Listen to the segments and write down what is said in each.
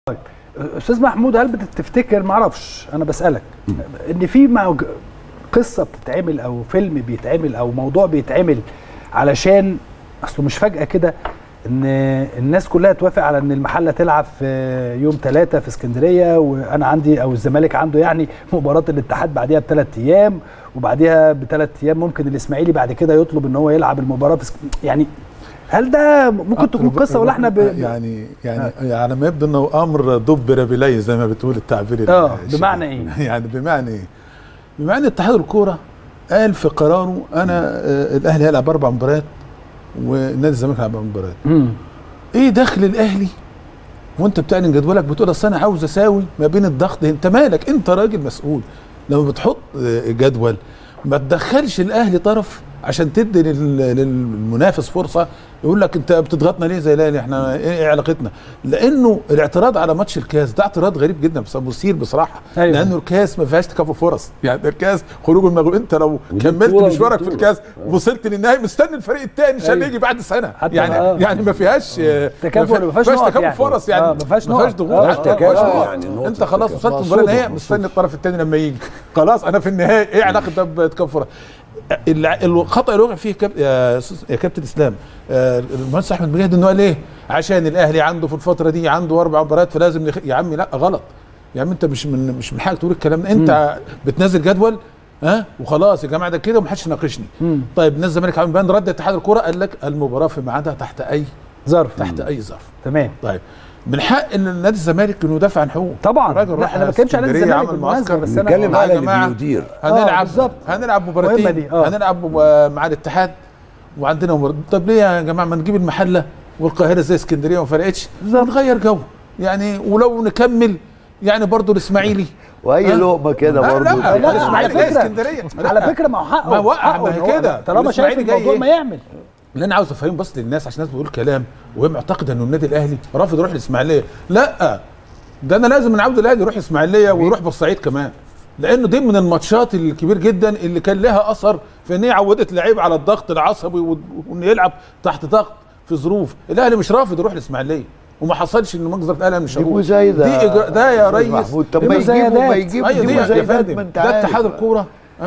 استاذ محمود، هل بتفتكر، معرفش انا بسالك، ان في قصه بتتعمل او فيلم بيتعمل او موضوع بيتعمل علشان اصله مش فجاه كده ان الناس كلها توافق على ان المحله تلعب في يوم 3 في اسكندريه، وانا عندي او الزمالك عنده يعني مباراه الاتحاد بعديها ب3 ايام، وبعديها ب3 ايام ممكن الاسماعيلي بعد كده يطلب ان هو يلعب المباراه في يعني هل ده ممكن تكون قصه ولا احنا يعني على ما يبدو انه امر دبر بلي زي ما بتقول التعبير بمعنى ايه؟ يعني بمعنى ايه؟ بمعنى اتحاد الكوره قال في قراره انا الاهلي هيلعب 4 مباريات ونادي الزمالك هيلعب 4 مباريات. ايه دخل الاهلي وانت بتعلن جدولك بتقول اصل انا عاوز اساوي ما بين الضغط؟ انت مالك؟ انت راجل مسؤول لما بتحط جدول ما تدخلش الاهلي طرف عشان تدي للمنافس فرصه يقول لك انت بتضغطنا ليه زي الاهلي، احنا ايه علاقتنا؟ لانه الاعتراض على ماتش الكاس ده اعتراض غريب جدا بس مثير بصراحه. أيوة. لانه الكاس ما فيهاش تكافؤ فرص، يعني الكاس خروج المغلوب، انت لو كملت مشوارك في الكاس وصلت للنهائي مستني الفريق الثاني عشان يجي بعد سنه، يعني ما فيهاش تكافؤ، ما فيهاش تكافؤ فرص، يعني ما فيهاش ضغوط، يعني انت خلاص وصلت المباراه النهائيه مستني الطرف الثاني لما يجي، خلاص انا في النهائي، ايه علاقه ده بتكافؤ فرص؟ الخطا اللي وقع فيه يا كابتن اسلام المهندس احمد مجاهد انه قال ايه؟ عشان الاهلي عنده في الفتره دي عنده 4 مباريات فلازم يا عمي لا غلط، يا عم انت مش من حقك تقول الكلام ده، انت بتنزل جدول وخلاص يا جماعه ده كده ومحدش يناقشني. طيب نادي الزمالك عامل بيان رد اتحاد الكوره قال لك المباراه في ميعادها تحت اي ظرف، تمام. طيب من حق ان نادي الزمالك انه يدافع عن حقوقه طبعا، لا انا ما بتكلمش عن نادي الزمالك بالمناسبه، بس انا بتكلم على اللي بيدير. هنلعب مباراتين، هنلعب مع الاتحاد وعندنا مباراه. طب ليه يا جماعه ما نجيب المحله والقاهره زي اسكندريه وما فرقتش، نغير جو يعني، ولو نكمل يعني برضه الاسماعيلي واي لقمه كده برضه. لا الاسماعيلي زي اسكندريه على فكره، ما هو حقه، ما وقع ما هي كده طالما شايف الموضوع ما يعمل. اللي انا عاوز افهم بس للناس عشان الناس بتقول كلام وهي معتقده انه النادي الاهلي رافض يروح الاسماعيليه، لا ده انا لازم نعود الاهلي يروح الاسماعيليه ويروح بورسعيد كمان، لانه دي من الماتشات الكبير جدا اللي كان لها اثر في ان هي عودت لعيب على الضغط العصبي وانه يلعب تحت ضغط في ظروف. الاهلي مش رافض يروح الاسماعيليه وما حصلش ان مجزره الاهلي مش هقول ده يا ريس. طب ما يجيبوا يا فندم، ده اتحاد الكوره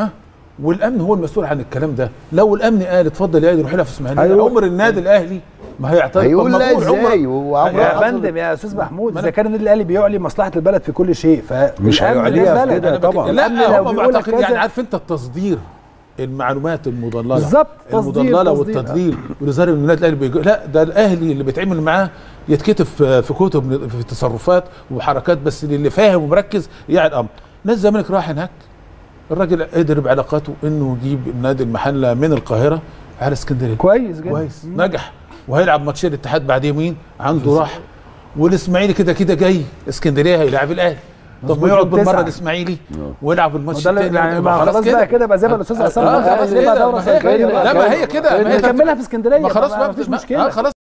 والامن هو المسؤول عن الكلام ده. لو الامن قال اتفضل يا روح لها في اسماعيليه، عمر النادي الاهلي ما هيعترض. هيقول لا ازاي يا فندم يا استاذ محمود، اذا كان النادي الاهلي بيعلي مصلحه البلد في كل شيء مش هيعليها كده طبعا. لا هم معتقد يعني عارف انت التصدير المعلومات المضلله بالظبط، المضلله والتضليل ولذلك النادي الاهلي لا ده الاهلي اللي بيتعمل معاه يتكتب في كتب في تصرفات وحركات، بس اللي فاهم ومركز يعني الامر. نادي الزمالك راح هناك، الراجل قدر بعلاقاته انه يجيب نادي المحله من القاهره على اسكندريه كويس جدا، كويس نجح، وهيلعب ماتشين الاتحاد بعد يومين عنده راحه، والاسماعيلي كده جاي اسكندريه هيلاعب الاهلي. طب ما يقعد بالمره الاسماعيلي ويلعب الماتش الثاني يعني خلاص بقى كده بقى زي ما الاستاذ عصام لا ما هي كده نكملها في اسكندريه، ما خلاص ما فيش مشكله. خلاص